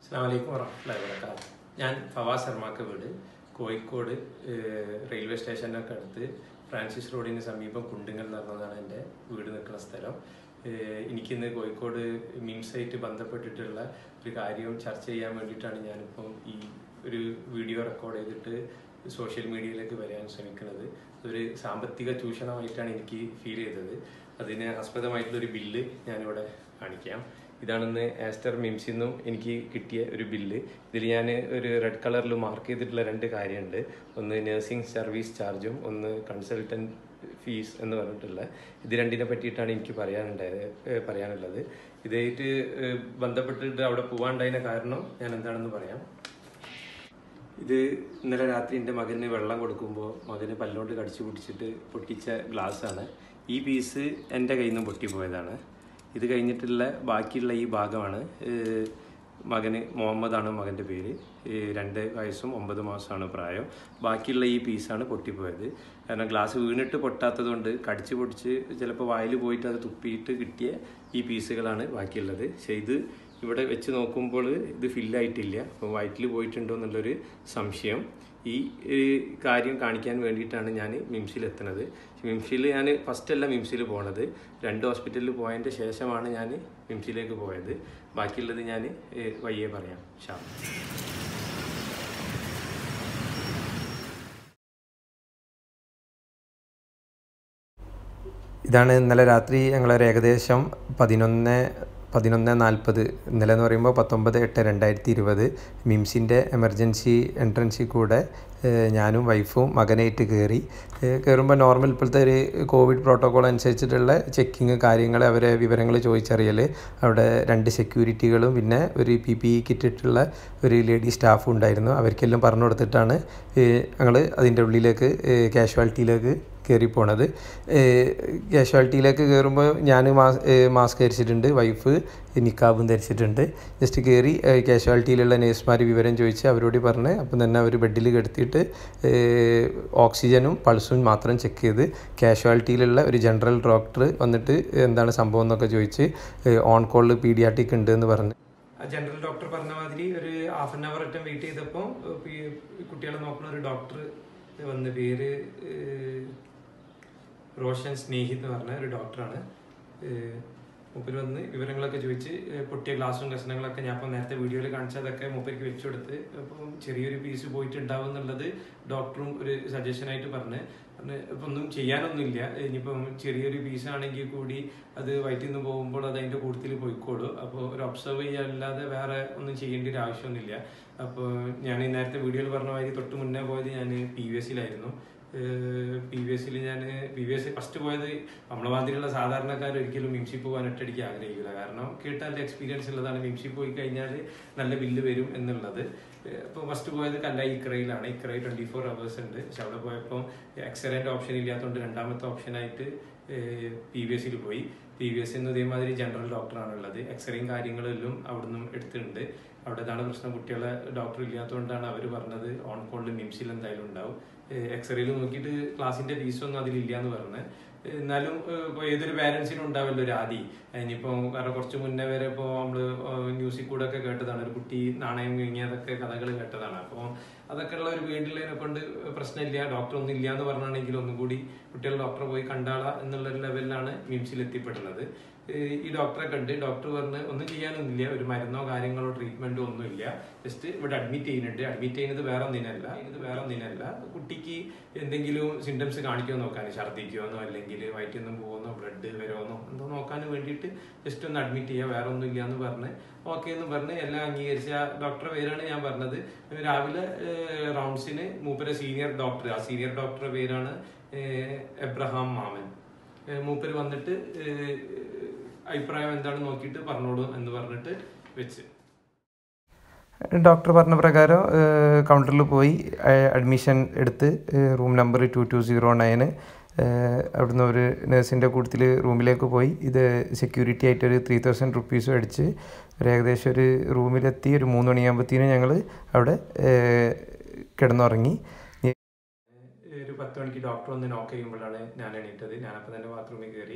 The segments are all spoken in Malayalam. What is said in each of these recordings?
അസ്സലാമു വറഹ്മത്തുള്ളാഹി വബറകാതുഹു. ഞാൻ ഫവാസ് ശർമാക്ക് വീട് കോഴിക്കോട് റെയിൽവേ സ്റ്റേഷനൊക്കെ അടുത്ത് ഫ്രാൻസിസ് റോഡിന് സമീപം കുണ്ടുങ്ങൽ എന്ന് പറഞ്ഞതാണ് എൻ്റെ വീട് നിൽക്കുന്ന സ്ഥലം. എനിക്കിന്ന് കോഴിക്കോട് മിംസായിട്ട് ബന്ധപ്പെട്ടിട്ടുള്ള ഒരു കാര്യം ചർച്ച ചെയ്യാൻ വേണ്ടിയിട്ടാണ് ഞാനിപ്പം ഈ ഒരു വീഡിയോ റെക്കോർഡ് ചെയ്തിട്ട് സോഷ്യൽ മീഡിയയിലേക്ക് വരാൻ ശ്രമിക്കുന്നത്. ഒരു സാമ്പത്തിക ചൂഷണമായിട്ടാണ് എനിക്ക് ഫീൽ ചെയ്തത്. അതിന് ആസ്പദമായിട്ടുള്ളൊരു ബില്ല് ഞാനിവിടെ കാണിക്കാം. ഇതാണെന്ന് ആസ്റ്റർ മിംസിൽ നിന്നും എനിക്ക് കിട്ടിയ ഒരു ബില്ല്. ഇതിൽ ഞാൻ ഒരു റെഡ് കളറിൽ മാർക്ക് ചെയ്തിട്ടുള്ള രണ്ട് കാര്യമുണ്ട്. ഒന്ന് നഴ്സിംഗ് സർവീസ് ചാർജും ഒന്ന് കൺസൾട്ടൻറ്റ് ഫീസ് എന്ന് പറഞ്ഞിട്ടുള്ള ഇത് രണ്ടിനെ പറ്റിയിട്ടാണ് എനിക്ക് പറയാനുള്ളത്. ഇതായിട്ട് ബന്ധപ്പെട്ടിട്ട് അവിടെ പോകാണ്ടായതിൻ്റെ കാരണം ഞാൻ എന്താണെന്ന് പറയാം. ഇത് ഇന്നലെ രാത്രി എൻ്റെ മകന് വെള്ളം കൊടുക്കുമ്പോൾ മകന് പല്ലുകൊണ്ട് കടിച്ചു പിടിച്ചിട്ട് പൊട്ടിച്ച ഗ്ലാസ്സാണ്. ഈ പീസ് എൻ്റെ കയ്യിൽ നിന്ന് പൊട്ടിപ്പോയതാണ്. ഇത് കഴിഞ്ഞിട്ടുള്ള ബാക്കിയുള്ള ഈ ഭാഗമാണ് മകന് മുഹമ്മദാണ് മകൻ്റെ പേര്. 2 വയസ്സും 9 മാസമാണ് പ്രായം. ബാക്കിയുള്ള ഈ പീസാണ് പൊട്ടിപ്പോയത്. കാരണം ഗ്ലാസ് വീണിട്ട് പൊട്ടാത്തത് കൊണ്ട് കടിച്ച് പൊടിച്ച് ചിലപ്പോൾ വായിൽ പോയിട്ട് അത് തുപ്പിയിട്ട് കിട്ടിയ ഈ പീസുകളാണ് ബാക്കിയുള്ളത്. പക്ഷേ ഇത് ഇവിടെ വെച്ച് നോക്കുമ്പോൾ ഇത് ഫില്ലായിട്ടില്ല. അപ്പോൾ വയറ്റിൽ പോയിട്ടുണ്ടോ എന്നുള്ളൊരു സംശയം. ഈ കാര്യം കാണിക്കാൻ വേണ്ടിയിട്ടാണ് ഞാൻ മിംസിൽ എത്തുന്നത്. മിംസിൽ ഞാൻ ഫസ്റ്റല്ല മിംസിൽ പോണത്. 2 ഹോസ്പിറ്റലിൽ പോയതിൻ്റെ ശേഷമാണ് ഞാൻ മിംസിലേക്ക് പോയത്. ബാക്കിയുള്ളത് ഞാൻ വയ്യേ പറയാം. ഇതാണ് ഇന്നലെ രാത്രി ഞങ്ങളൊരു ഏകദേശം 11:40 ഇന്നലെ എന്ന് പറയുമ്പോൾ 19/8/2020 മിംസിൻ്റെ എമർജൻസി എൻട്രൻസിൽ കൂടെ ഞാനും വൈഫും മകനായിട്ട് കയറുമ്പോൾ നോർമൽ ഇപ്പോഴത്തെ ഒരു കോവിഡ് പ്രോട്ടോക്കോൾ അനുസരിച്ചിട്ടുള്ള ചെക്കിങ് കാര്യങ്ങൾ അവരെ വിവരങ്ങൾ ചോദിച്ചറിയൽ, അവിടെ 2 സെക്യൂരിറ്റികളും പിന്നെ ഒരു PPE കിറ്റിട്ടുള്ള ഒരു ലേഡി സ്റ്റാഫും ഉണ്ടായിരുന്നു. അവർക്കെല്ലാം പറഞ്ഞു കൊടുത്തിട്ടാണ് ഞങ്ങൾ അതിൻ്റെ ഉള്ളിലേക്ക് കാഷ്വാലിറ്റിയിലേക്ക് കയറിപ്പോണത്. കാഷ്വാലിറ്റിയിലേക്ക് കയറുമ്പോൾ ഞാൻ മാസ്ക് ധരിച്ചിട്ടുണ്ട്, വൈഫ് നിക്കാബും ധരിച്ചിട്ടുണ്ട്. ജസ്റ്റ് കയറി കാഷ്വാലിറ്റിയിലുള്ള നേഴ്സുമാർ വിവരം ചോദിച്ച് അവരോട് പറഞ്ഞ് അപ്പം തന്നെ അവർ ബെഡിൽ കിടത്തിയിട്ട് ഓക്സിജനും പൾസും മാത്രം ചെക്ക് ചെയ്ത് കാഷ്വാലിറ്റിയിലുള്ള ഒരു ജനറൽ ഡോക്ടർ വന്നിട്ട് എന്താണ് സംഭവം എന്നൊക്കെ ചോദിച്ച് ഓൺ കോളിൽ പീഡിയാട്രിക് ഉണ്ട് എന്ന് പറഞ്ഞ് ജനറൽ ഡോക്ടർ പറഞ്ഞ മാതിരി ഒരു ഹാഫ് ആൻ അവർ അറ്റം വെയിറ്റ് ചെയ്തപ്പോൾ കുട്ടികളെ നോക്കുന്ന ഒരു ഡോക്ടർ വന്ന്, പേര് റോഷൻ സ്നേഹിത് എന്ന് പറഞ്ഞ ഒരു ഡോക്ടറാണ്. മൂപ്പര് വന്ന് വിവരങ്ങളൊക്കെ ചോദിച്ച് പൊട്ടിയ ഗ്ലാസും കഷ്ണങ്ങളൊക്കെ ഞാൻ ഇപ്പം നേരത്തെ വീഡിയോയിൽ കാണിച്ചതൊക്കെ മൂപ്പർക്ക് വെച്ചു കൊടുത്ത്, അപ്പം ചെറിയൊരു പീസ് പോയിട്ടുണ്ടാവും എന്നുള്ളത് ഡോക്ടറും ഒരു സജഷനായിട്ട് പറഞ്ഞ് ഇപ്പം ഒന്നും ചെയ്യാനൊന്നുമില്ല. ഇനിയിപ്പം ചെറിയൊരു പീസാണെങ്കിൽ കൂടി അത് വയറ്റിൽ നിന്ന് പോകുമ്പോൾ അത് അതിൻ്റെ കൂട്ടത്തിൽ പോയിക്കോളൂ. അപ്പോൾ ഒരു ഒബ്സർവ് ചെയ്യാനല്ലാതെ വേറെ ഒന്നും ചെയ്യേണ്ട ഒരു ആവശ്യമൊന്നുമില്ല. അപ്പോൾ ഞാൻ ഈ നേരത്തെ വീഡിയോയിൽ പറഞ്ഞ മാതിരി തൊട്ട് മുന്നേ പോയത് ഞാൻ PVSയിലായിരുന്നു. PVS ഫസ്റ്റ് പോയത് നമ്മളെ മാതിരിയുള്ള സാധാരണക്കാർ ഒരിക്കലും മിംസിൽ പോകാൻ ഒറ്റയടിക്ക് ആഗ്രഹിക്കില്ല. കാരണം കേട്ടാൽ എക്സ്പീരിയൻസ് ഉള്ളതാണ്, മിംസിൽ പോയി കഴിഞ്ഞാൽ നല്ല ബില്ല് വരും എന്നുള്ളത്. അപ്പോൾ ഫസ്റ്റ് പോയത് ഇക്രയിലാണ്. ഇക്രയിൽ 24 hours ഉണ്ട്. പക്ഷെ അവിടെ പോയപ്പോൾ എക്സ്റേൻ്റെ ഓപ്ഷൻ ഇല്ലാത്തതുകൊണ്ട് രണ്ടാമത്തെ ഓപ്ഷനായിട്ട് PVSയിൽ പോയി. PVSന്ന് ഇതേമാതിരി ജനറൽ ഡോക്ടറാണുള്ളത്. എക്സ്റേയും കാര്യങ്ങളെല്ലാം അവിടെ നിന്നും എടുത്തിട്ടുണ്ട്. അവിടെ ഇതാണ് പ്രശ്നം, കുട്ടികളെ ഡോക്ടർ ഇല്ലാത്തതുകൊണ്ടാണ് അവർ പറഞ്ഞത് ഓൺ കോളിൽ മിംസിൽ എന്തായാലും ഉണ്ടാവും. എക്സ്റേയിൽ നോക്കിയിട്ട് ക്ലാസിൻ്റെ ഫീസൊന്നും അതിലില്ല എന്ന് പറഞ്ഞ്. എന്നാലും ഇപ്പോൾ ഏതൊരു പാരൻസിനും ഉണ്ടാവല്ലോ ഒരു ആദി. ഇനിയിപ്പോൾ കാരണം കുറച്ച് മുന്നേ വരെ ഇപ്പോൾ നമ്മൾ ന്യൂസിൽ കൂടെ ഒക്കെ കേട്ടതാണ്, ഒരു കുട്ടി നാണയം വിങ്ങിയതൊക്കെ കഥകൾ കേട്ടതാണ്. അപ്പോൾ അതൊക്കെ ഉള്ള ഒരു വീട്ടിലതിനെ കൊണ്ട് പ്രശ്നമില്ല, ഡോക്ടർ ഒന്നും ഇല്ല എന്ന് പറഞ്ഞാണെങ്കിൽ ഒന്നും കൂടി കുട്ടികൾ ഡോക്ടറെ പോയി കണ്ടാളാ എന്നുള്ളൊരു ലെവലിലാണ് മിംസിൽ എത്തിപ്പെടുന്നത്. ഈ ഡോക്ടറെ കണ്ട് ഡോക്ടർ പറഞ്ഞ് ഒന്നും ചെയ്യാനൊന്നുമില്ല, ഒരു മരുന്നോ കാര്യങ്ങളോ ട്രീറ്റ്മെന്റോ ഒന്നുമില്ല, ജസ്റ്റ് ഇവിടെ അഡ്മിറ്റ് ചെയ്യുന്നുണ്ട്. അഡ്മിറ്റ് ചെയ്യുന്നത് വേറെ ഒന്നിനല്ല, കുട്ടിക്ക് എന്തെങ്കിലും സിംറ്റംസ് കാണിക്കുമോ നോക്കാൻ, ഛർദ്ദിക്കുമെന്നോ അല്ലെങ്കിൽ വയറ്റിൽ നിന്നും പോകുന്നോ ബ്ലഡ് വരുമെന്നോ എന്തോ നോക്കാൻ വേണ്ടിയിട്ട് ജസ്റ്റ് ഒന്ന് അഡ്മിറ്റ് ചെയ്യുക, വേറെ ഒന്നുമില്ല എന്ന് പറഞ്ഞ് ഓക്കെ എന്ന് പറഞ്ഞ് എല്ലാം അംഗീകരിച്ച ഡോക്ടറെ പേരാണ് ഞാൻ പറഞ്ഞത്. രാവിലെ റൗണ്ട്സിന് മൂപ്പരെ സീനിയർ ഡോക്ടർ, ആ സീനിയർ ഡോക്ടറുടെ പേരാണ് എബ്രഹാം മാമൻ. മൂപ്പര് വന്നിട്ട് അഭിപ്രായം എന്താണ് നോക്കിയിട്ട് പറഞ്ഞോളൂ എന്ന് പറഞ്ഞിട്ട് വെച്ച് ഡോക്ടർ പറഞ്ഞ പ്രകാരം കൗണ്ടറിൽ പോയി അഡ്മിഷൻ എടുത്ത് റൂം നമ്പർ 2209 അവിടുന്ന് ഒരു നഴ്സിൻ്റെ കൂട്ടത്തിൽ റൂമിലേക്ക് പോയി. ഇത് സെക്യൂരിറ്റി ആയിട്ടൊരു 3000 rupees അടിച്ച് ഒരു ഏകദേശം ഒരു റൂമിലെത്തി. ഒരു 3 മണിയാകുമ്പോഴത്തേനും ഞങ്ങൾ അവിടെ കിടന്നുറങ്ങി. ഒരു 10 മണിക്ക് ഡോക്ടർ ഒന്ന് നോക്ക് ചെയ്യുമ്പോഴാണ് ഞാൻ എണീറ്റത്. ഞാനപ്പോൾ തന്നെ ബാത്റൂമിൽ കയറി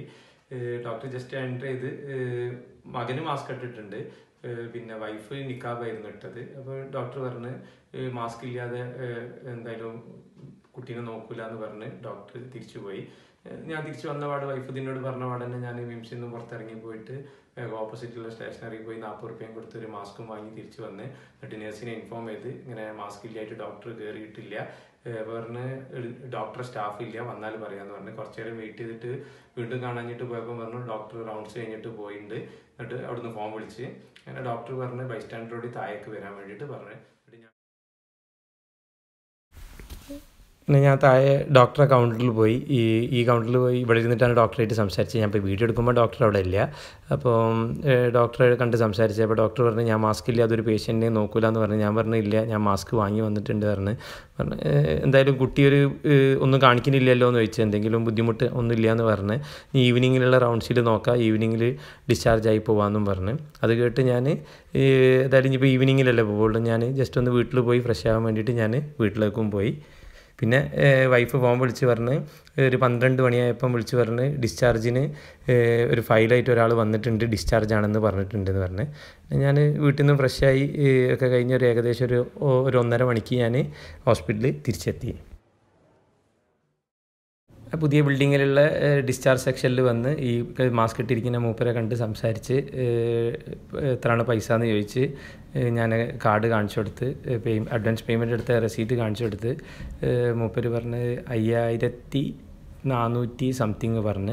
ഡോക്ടർ ജസ്റ്റ് എൻ്റർ ചെയ്ത് മകന് മാസ്ക് ഇട്ടിട്ടുണ്ട്, പിന്നെ വൈഫ് നിക്കാബായിരുന്നു ഇട്ടത്. അപ്പോൾ ഡോക്ടർ പറഞ്ഞ് മാസ്ക് ഇല്ലാതെ എന്തായാലും കുട്ടീനെ നോക്കൂല എന്ന് പറഞ്ഞ് ഡോക്ടർ തിരിച്ചുപോയി. ഞാൻ തിരിച്ചു വന്ന പാട് വൈഫ് ഇതിനോട് പറഞ്ഞ പാട് തന്നെ ഞാൻ മിംസിൽ നിന്ന് പുറത്തിറങ്ങി പോയിട്ട് ഓപ്പോസിറ്റുള്ള സ്റ്റേഷനറി പോയി 40 റുപ്യയും കൊടുത്ത് ഒരു മാസ്കും വാങ്ങി തിരിച്ചു വന്ന് എന്നിട്ട് നേഴ്സിനെ ഇൻഫോം ചെയ്ത് ഇങ്ങനെ മാസ്ക് ഇല്ലായിട്ട് ഡോക്ടർ കയറിയിട്ടില്ല, പറഞ്ഞ് ഡോക്ടറെ സ്റ്റാഫ് ഇല്ല, വന്നാൽ പറയാമെന്ന് പറഞ്ഞ് കുറച്ചു നേരം വെയിറ്റ് ചെയ്തിട്ട് വീണ്ടും കാണാഞ്ഞിട്ട് പോയപ്പോൾ പറഞ്ഞു ഡോക്ടർ റൗണ്ട്സ് കഴിഞ്ഞിട്ട് പോയിട്ടുണ്ട്. എന്നിട്ട് അവിടുന്ന് ഫോം വിളിച്ച് അങ്ങനെ ഡോക്ടർ പറഞ്ഞ് ബൈസ്റ്റാൻഡറോട് താഴേക്ക് വരാൻ വേണ്ടിയിട്ട് പറഞ്ഞു. പിന്നെ ഞാൻ താഴെ ഡോക്ടറെ കൗണ്ടറിൽ പോയി, ഈ കൗണ്ടറിൽ പോയി ഇവിടെ ഇരുന്നിട്ടാണ് ഡോക്ടറായിട്ട് സംസാരിച്ചത്. ഞാൻ ഇപ്പോൾ വീഡിയോ എടുക്കുമ്പോൾ ഡോക്ടർ അവിടെ ഇല്ല. അപ്പോൾ ഡോക്ടറെ കണ്ട് സംസാരിച്ചത്. അപ്പോൾ ഡോക്ടർ പറഞ്ഞു ഞാൻ മാസ്ക് ഇല്ല അതൊരു പേഷ്യൻറ്റിനെ നോക്കില്ല എന്ന് പറഞ്ഞു. ഞാൻ പറഞ്ഞു ഇല്ല ഞാൻ മാസ്ക് വാങ്ങി വന്നിട്ടുണ്ട് പറഞ്ഞു. എന്തായാലും കുട്ടി ഒന്നും കാണിക്കുന്നില്ലല്ലോ എന്ന് ചോദിച്ചാൽ എന്തെങ്കിലും ബുദ്ധിമുട്ട് ഒന്നും ഇല്ല എന്ന് പറഞ്ഞ് ഈവനിങ്ങിലുള്ള റൗണ്ട്സിൽ നോക്കാം, ഈവനിങ്ങിൽ ഡിസ്ചാർജ് ആയി പോകാമെന്നും പറഞ്ഞ്. അത് കേട്ട് ഞാൻ എന്തായാലും ഇനിയിപ്പോൾ ഈവനിങ്ങിലല്ലേ പോകുള്ളൂ, ഞാൻ ജസ്റ്റ് ഒന്ന് വീട്ടിൽ പോയി ഫ്രഷ് ആകാൻ വേണ്ടിയിട്ട് ഞാൻ വീട്ടിലേക്കും പോയി. പിന്നെ വൈഫ് ഫോൺ വിളിച്ച് പറഞ്ഞ് ഒരു 12 മണിയായപ്പം വിളിച്ച് പറഞ്ഞ് ഡിസ്ചാർജിന് ഒരു ഫയലായിട്ട് ഒരാൾ വന്നിട്ടുണ്ട്, ഡിസ്ചാർജ് ആണെന്ന് പറഞ്ഞിട്ടുണ്ടെന്ന് പറഞ്ഞ്. ഞാൻ വീട്ടിൽ നിന്ന് ഫ്രഷായി ഒക്കെ കഴിഞ്ഞ് ഏകദേശം ഒരു 1.5 മണിക്ക് ഞാൻ ഹോസ്പിറ്റലിൽ തിരിച്ചെത്തി. പുതിയ ബിൽഡിങ്ങിലുള്ള ഡിസ്ചാർജ് സെക്ഷനിൽ വന്ന് ഈ മാസ്ക് ഇട്ടിരിക്കുന്ന മൂപ്പരെ കണ്ട് സംസാരിച്ച് എത്രയാണ് പൈസ എന്ന് ചോദിച്ച് ഞാൻ കാർഡ് കാണിച്ചു കൊടുത്ത് അഡ്വാൻസ് പേയ്മെൻറ്റ് എടുത്ത റെസീറ്റ് കാണിച്ചു കൊടുത്ത് മൂപ്പര് പറഞ്ഞ് 5400 സംതിങ് പറഞ്ഞ്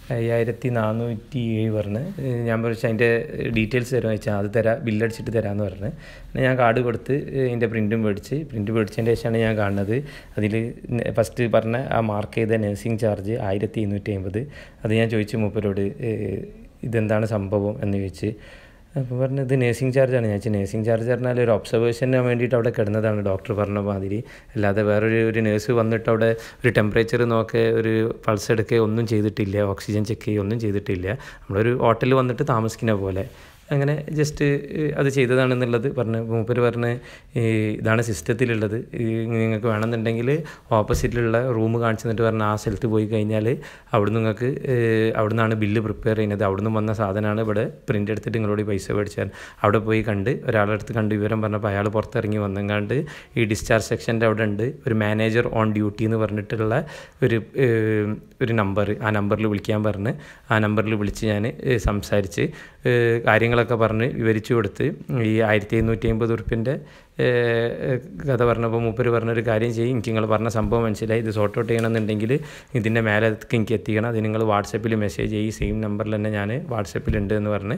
5407 പറഞ്ഞ്. ഞാൻ പറഞ്ഞു അതിൻ്റെ ഡീറ്റെയിൽസ് തരുമെന്ന് വെച്ചാൽ അത് തരാം, ബില്ലടിച്ചിട്ട് തരാമെന്ന് പറഞ്ഞ്. ഞാൻ കാർഡ് കൊടുത്ത് അതിൻ്റെ പ്രിൻറ്റും മേടിച്ചതിൻ്റെ ശേഷമാണ് ഞാൻ കാണുന്നത് അതിൽ ഫസ്റ്റ് പറഞ്ഞ ആ മാർക്ക് ചെയ്ത നഴ്സിംഗ് ചാർജ് 1250. അത് ഞാൻ ചോദിച്ചു മൂപ്പരോട് ഇതെന്താണ് സംഭവം എന്ന് ചോദിച്ച്. അപ്പോൾ പറഞ്ഞു ഇത് നേഴ്സിംഗ് ചാർജാണ്. ഞാൻ വെച്ചാൽ നേഴ്സിംഗ് ചാർജ് പറഞ്ഞാൽ ഒരു ഒബ്സർവേഷന് വേണ്ടിയിട്ട് അവിടെ കിടന്നതാണ് ഡോക്ടർ പറഞ്ഞ മാതിരി, അല്ലാതെ വേറൊരു നേഴ്സ് വന്നിട്ട് അവിടെ ഒരു ടെമ്പറേച്ചർ നോക്കുക, ഒരു പൾസ് എടുക്കുക ഒന്നും ചെയ്തിട്ടില്ല, ഓക്സിജൻ ചെക്ക് ചെയ്യുക ഒന്നും ചെയ്തിട്ടില്ല. നമ്മളൊരു ഹോട്ടലിൽ വന്നിട്ട് താമസിക്കുന്ന പോലെ അങ്ങനെ ജസ്റ്റ് അത് ചെയ്തതാണെന്നുള്ളത് പറഞ്ഞ്. മൂപ്പര് പറഞ്ഞ് ഇതാണ് സിസ്റ്റത്തിലുള്ളത്, നിങ്ങൾക്ക് വേണമെന്നുണ്ടെങ്കിൽ ഓപ്പോസിറ്റിലുള്ള റൂം കാണിച്ചു തന്നിട്ട് പറഞ്ഞ് ആ സ്ഥലത്ത് പോയി കഴിഞ്ഞാൽ അവിടുന്ന് നിങ്ങൾക്ക് അവിടുന്നാണ് ബില്ല് പ്രിപ്പയർ ചെയ്യുന്നത്, അവിടുന്ന് വന്ന സാധനമാണ് ഇവിടെ പ്രിൻ്റ് എടുത്തിട്ട് നിങ്ങളോട് പൈസ മേടിച്ചാൽ. അവിടെ പോയി കണ്ട് ഒരാളെടുത്ത് കണ്ട് വിവരം പറഞ്ഞപ്പോൾ അയാൾ പുറത്തിറങ്ങി വന്നെങ്ങാണ്ട് ഈ ഡിസ്ചാർജ് സെക്ഷൻ്റെ അവിടെ ഉണ്ട് ഒരു മാനേജർ ഓൺ ഡ്യൂട്ടി എന്ന് പറഞ്ഞിട്ടുള്ള ഒരു നമ്പർ, ആ നമ്പറിൽ വിളിക്കാൻ പറഞ്ഞ് ആ നമ്പറിൽ വിളിച്ച് ഞാൻ സംസാരിച്ച് കാര്യങ്ങളൊക്കെ പറഞ്ഞ് വിവരിച്ചു കൊടുത്ത് ഈ 1550 ഉറുപ്പിൻ്റെ കഥ പറഞ്ഞപ്പോൾ മൂപ്പര് പറഞ്ഞൊരു കാര്യം ചെയ്യും, എനിക്ക് നിങ്ങൾ പറഞ്ഞ സംഭവം മനസ്സിലായി, ഇത് സോർട്ട് ഔട്ട് ചെയ്യണമെന്നുണ്ടെങ്കിൽ ഇതിൻ്റെ മേലേക്ക് എനിക്ക് എത്തിക്കണം, അത് നിങ്ങൾ വാട്സപ്പിൽ മെസ്സേജ് ചെയ്യും, സെയിം നമ്പറിൽ തന്നെ ഞാൻ വാട്സപ്പിലുണ്ട് എന്ന് പറഞ്ഞ്.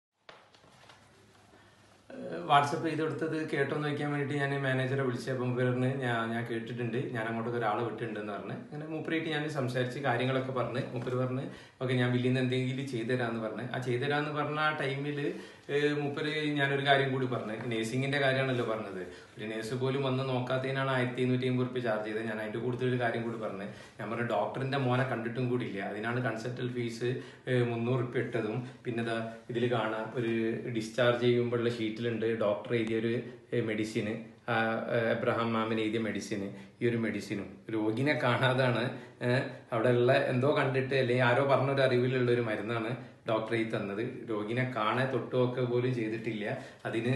വാട്സപ്പ് ചെയ്ത് കൊടുത്തത് കേട്ടോന്ന് ചോദിക്കാൻ വേണ്ടിയിട്ട് ഞാൻ മാനേജറെ വിളിച്ചപ്പം പറഞ്ഞ് ഞാൻ കേട്ടിട്ടുണ്ട്, ഞാൻ അങ്ങോട്ടൊക്കെ ഒരാളെ വിട്ടിട്ടുണ്ടെന്ന് പറഞ്ഞ്. അങ്ങനെ മൂപ്പരായിട്ട് ഞാൻ സംസാരിച്ച് കാര്യങ്ങളൊക്കെ പറഞ്ഞ് മൂപ്പര് പറഞ്ഞ് ഓക്കെ ഞാൻ ബില്ലിൽ നിന്ന് എന്തെങ്കിലും ചെയ്തുതരാമെന്ന് പറഞ്ഞ്. ആ ചെയ്തുതരാമെന്ന് പറഞ്ഞ ആ ടൈമിൽ മൂപ്പര് ഞാനൊരു കാര്യം കൂടി പറഞ്ഞു, നേഴ്സിങ്ങിൻ്റെ കാര്യമാണല്ലോ പറഞ്ഞത്, ഒരു നേഴ്സ് പോലും വന്ന് നോക്കാത്തതിനാണ് 1250 ഉറുപ്പിക ചാർജ് ചെയ്തത്. ഞാൻ അതിൻ്റെ കൂടുതലൊരു കാര്യം കൂടി പറഞ്ഞു. ഞാൻ പറഞ്ഞു ഡോക്ടറിൻ്റെ മോനെ കണ്ടിട്ടും കൂടിയില്ല, അതിനാണ് കൺസൾട്ടൽ ഫീസ് 300 ഉറുപ്പിക ഇട്ടതും. പിന്നെ ഇതിൽ കാണാം ഒരു ഡിസ്ചാർജ് ചെയ്യുമ്പോഴുള്ള ഷീറ്റിലുണ്ട് ഡോക്ടർ എഴുതിയൊരു മെഡിസിന്, എബ്രഹാം മാമിന് എഴുതിയ മെഡിസിന്, ഈ ഒരു മെഡിസിനും രോഗിനെ കാണാതാണ് അവിടെ ഉള്ള എന്തോ കണ്ടിട്ട് അല്ലെങ്കിൽ ആരോ പറഞ്ഞൊരു അറിവിലുള്ള ഒരു മരുന്നാണ് ഡോക്ടർ ഈ തന്നത്. രോഗിനെ കാണാൻ തൊട്ടുമൊക്കെ പോലും ചെയ്തിട്ടില്ല, അതിന്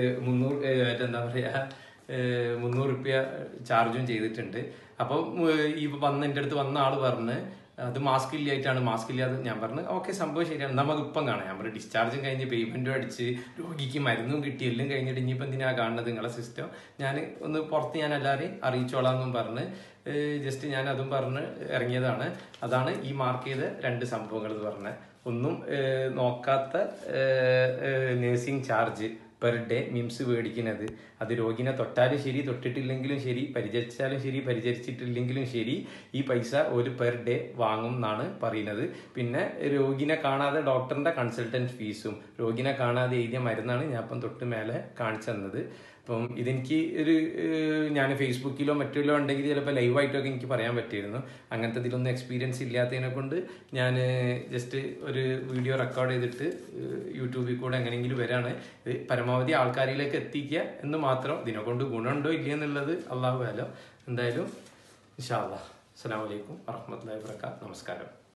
300 ഉറുപ്പിക ചാർജും ചെയ്തിട്ടുണ്ട്. അപ്പം ഈ എൻ്റെ അടുത്ത് വന്ന ആള് പറഞ്ഞ് അത് മാസ്ക് ഇല്ലായിട്ടാണ്, മാസ്ക് ഇല്ലാതെ. ഞാൻ പറഞ്ഞു ഓക്കെ സംഭവം ശരിയാണ്, നമുക്ക് ഇപ്പം കാണാം. ഞാൻ പറഞ്ഞു ഡിസ്ചാർജും കഴിഞ്ഞ് പേയ്മെൻറ്റും അടിച്ച് രോഗിക്ക് മരുന്നും കിട്ടി എല്ലാം കഴിഞ്ഞിട്ട് ഇനിയിപ്പോൾ എന്തിനാണ് കാണുന്നത് നിങ്ങളെ സിസ്റ്റം, ഞാൻ ഒന്ന് പുറത്ത് ഞാൻ എല്ലാവരെയും അറിയിച്ചോളാം എന്നും പറഞ്ഞ് ജസ്റ്റ് ഞാൻ അതും പറഞ്ഞ് ഇറങ്ങിയതാണ്. അതാണ് ഈ മാർക്ക് ചെയ്ത 2 സംഭവങ്ങൾ എന്ന് പറഞ്ഞത്. ഒന്നും നോക്കാത്ത nursing charge per day MIMS മേടിക്കുന്നത്, അത് രോഗിനെ തൊട്ടാലും ശരി തൊട്ടിട്ടില്ലെങ്കിലും ശരി, പരിചരിച്ചാലും ശരി പരിചരിച്ചിട്ടില്ലെങ്കിലും ശരി, ഈ പൈസ ഒരു പെർ ഡേ വാങ്ങും എന്നാണ് പറയുന്നത്. പിന്നെ രോഗിനെ കാണാതെ ഡോക്ടറിന്റെ കൺസൾട്ടൻറ്റ് ഫീസും രോഗിനെ കാണാതെ എഴുതിയ മരുന്നാണ് ഞാൻ ഇപ്പം തൊട്ട് മേലെ കാണിച്ചു തന്നത്. അപ്പം ഇതെനിക്ക് ഞാൻ ഫേസ്ബുക്കിലോ മറ്റോ ഉണ്ടെങ്കിൽ ചിലപ്പോൾ ലൈവായിട്ടൊക്കെ എനിക്ക് പറയാൻ പറ്റിയിരുന്നു. അങ്ങനത്തെ ഇതിലൊന്നും എക്സ്പീരിയൻസ് ഇല്ലാത്തതിനെ കൊണ്ട് ഞാൻ ജസ്റ്റ് ഒരു വീഡിയോ റെക്കോർഡ് ചെയ്തിട്ട് യൂട്യൂബിൽ കൂടെ എങ്ങനെയെങ്കിലും വരാണ്. ഇത് പരമാവധി ആൾക്കാരിലേക്ക് എത്തിക്കുക എന്ന് മാത്രം. ഇതിനെ കൊണ്ട് ഗുണമുണ്ടോ ഇല്ലയെന്നുള്ളത് അള്ളാഹു ആലം. എന്തായാലും ഇൻഷാ അല്ലാഹ്. അസ്സലാമു അലൈക്കും വറഹ്മത്തുള്ളാഹി വബറകാതുഹു. നമസ്കാരം.